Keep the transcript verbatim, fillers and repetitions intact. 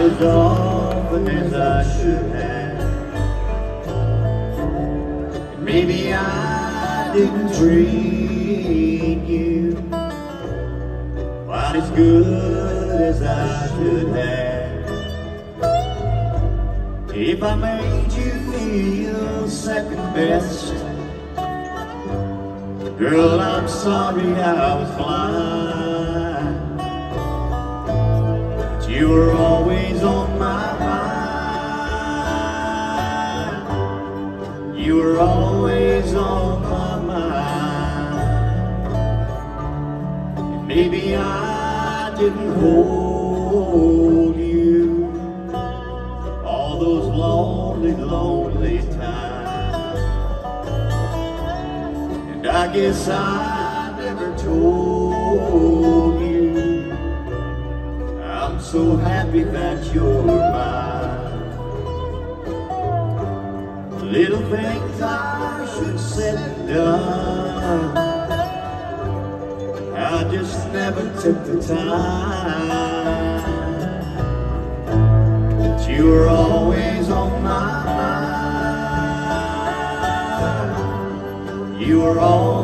as often as I should have. And maybe I didn't treat you quite as good as I should have. If I made you feel second best, girl, I'm sorry I was blind. But you were always on my mind. You were always on my mind. And maybe I didn't hold you all those lonely, lonely times. And I guess I never told you I'm so happy that you're mine. Little things I should have said and done, I just never took the time. But you were always on my mind. You were always